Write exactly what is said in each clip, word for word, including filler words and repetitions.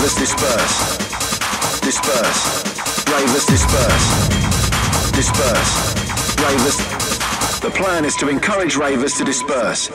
Ravers disperse. Disperse. Ravers disperse. Disperse. Ravers. The plan is to encourage ravers to disperse.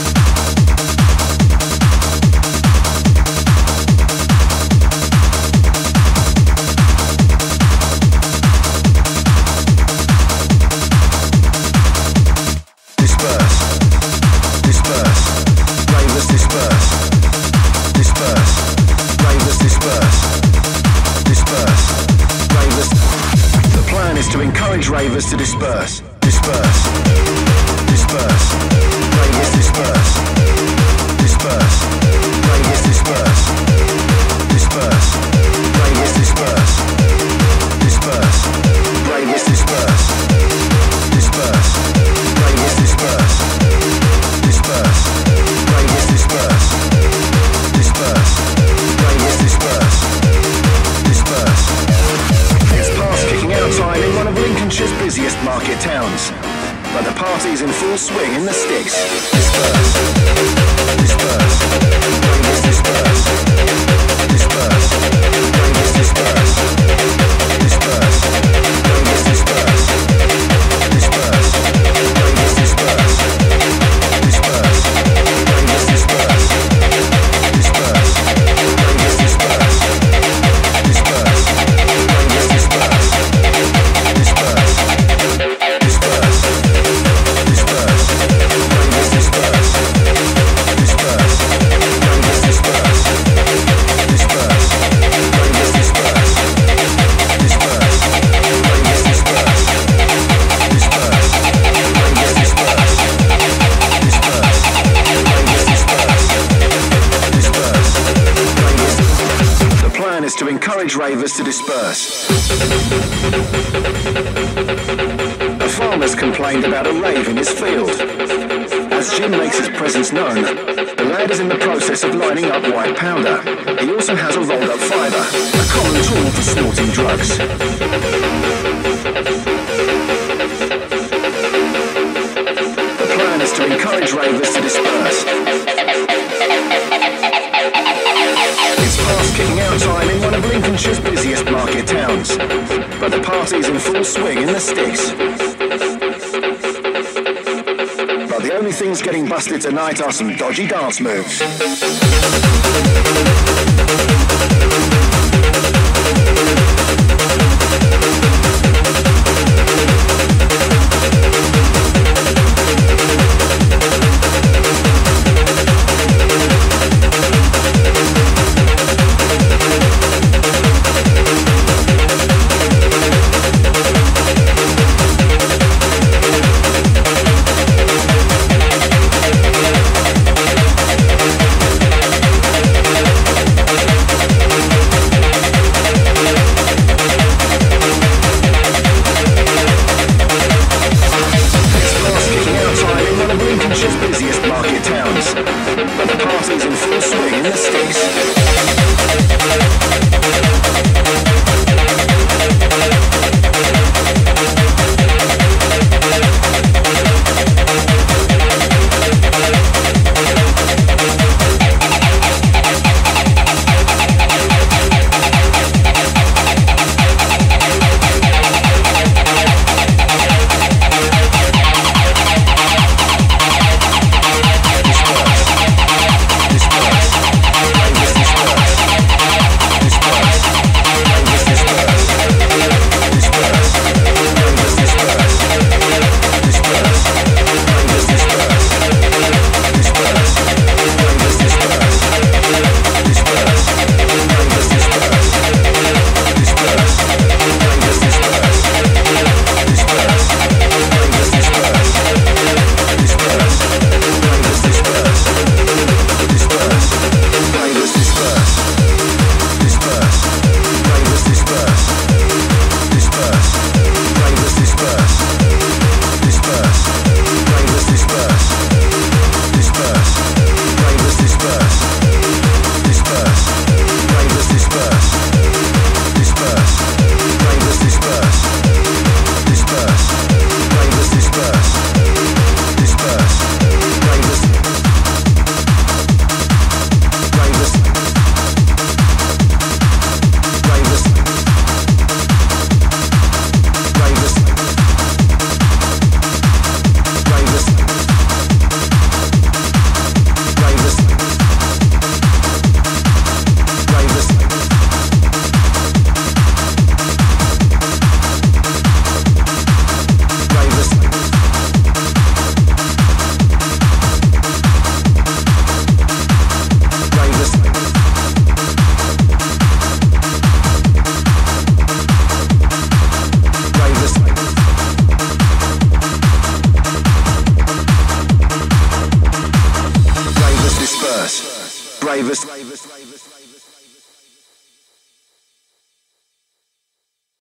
Ravers to disperse, disperse, disperse, ravers disperse, disperse, ravers disperse, disperse, ravers disperse, disperse, ravers disperse, disperse, ravers disperse, disperse, ravers disperse, disperse, ravers disperse, disperse. It's past kicking out time in one of Lincolnshire's busiest market towns, but the party's in full swing in the sticks. Disperse, disperse, ravers disperse, disperse, ravers disperse, disperse, ravers disperse, disperse, ravers disperse, disperse, ravers disperse, disperse, ravers disperse, disperse, ravers disperse. To encourage ravers to disperse. A farmer's complained about a rave in his field. As Jim makes his presence known, the lad is in the process of lining up white powder. He also has a rolled up fibre, a common tool for snorting drugs. The plan is to encourage ravers to disperse. Kicking out time in one of Lincolnshire's busiest market towns, but the party's in full swing in the sticks. But the only things getting busted tonight are some dodgy dance moves.